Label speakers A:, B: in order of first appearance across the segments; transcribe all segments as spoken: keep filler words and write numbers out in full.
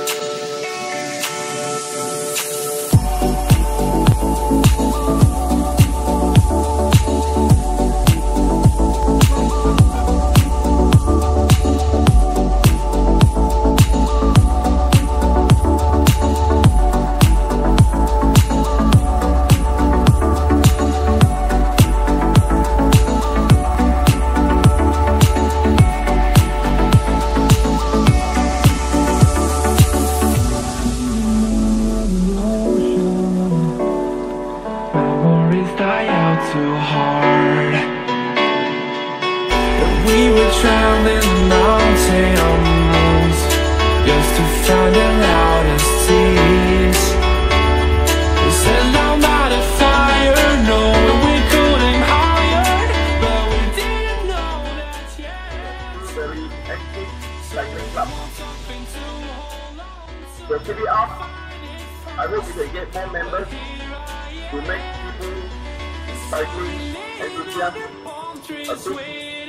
A: too hard. That we were traveling the mountains just to find the loudest tears. We set down by the fire, knowing we could aim higher, but we didn't know that yet.
B: Very active cycling club. So keep it up. I hope we can get more members to make people cycling enthusiasts a big team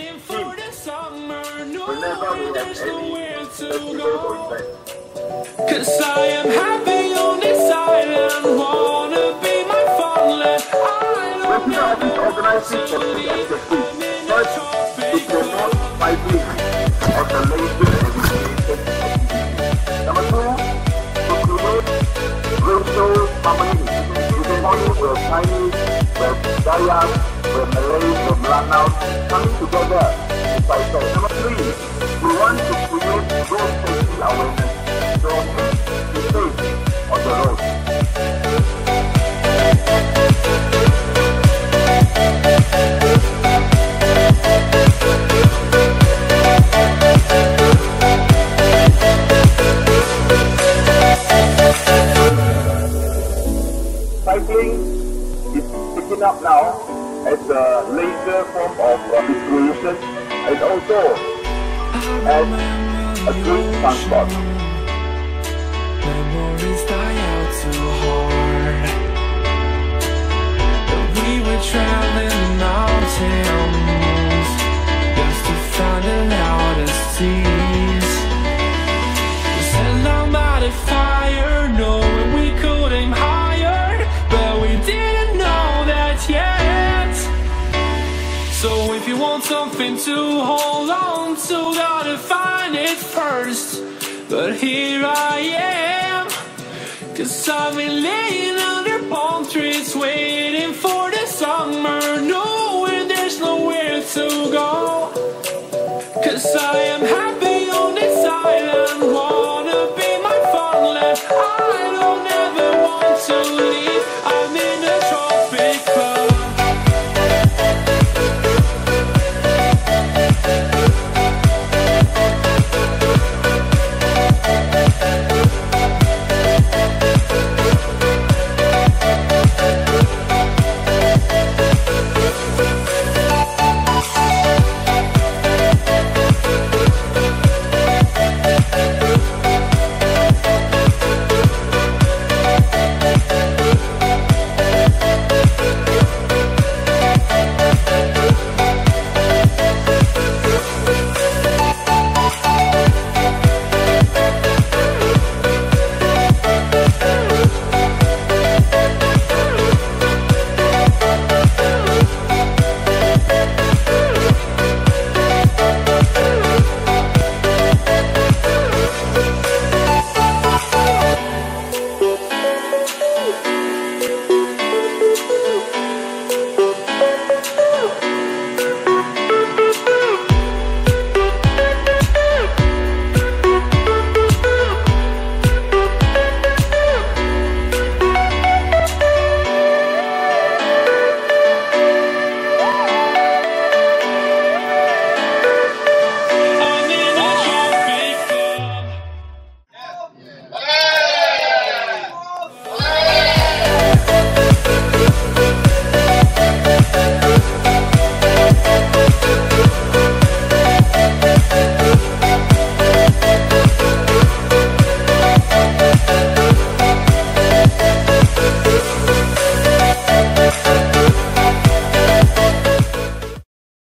B: whenever we have any festival or event.
A: Cause I am happy on this island, wanna be my fatherland.
B: Western Office organizes for the objectives. First, to promote cycling on the laser education. Number two, to promote racial harmony. We can follow where Chinese, where Dayak, where Malay, where Melanau coming together to cycle. Number three, we want to create road safety awareness. So, be safe on the road. Cycling is picking up now as a later form of recreation and also as a good transport.
A: Memories die out too hard. But we were traveling the mountains just to find the loudest tears. We sat down by the fire, knowing we could aim higher, but we didn't know that yet. So if you want something to hold on to, gotta find it first. But here I am, cause I've been laying under palm trees, waiting for the summer, knowing there's nowhere to go. Cause I am happy on this island.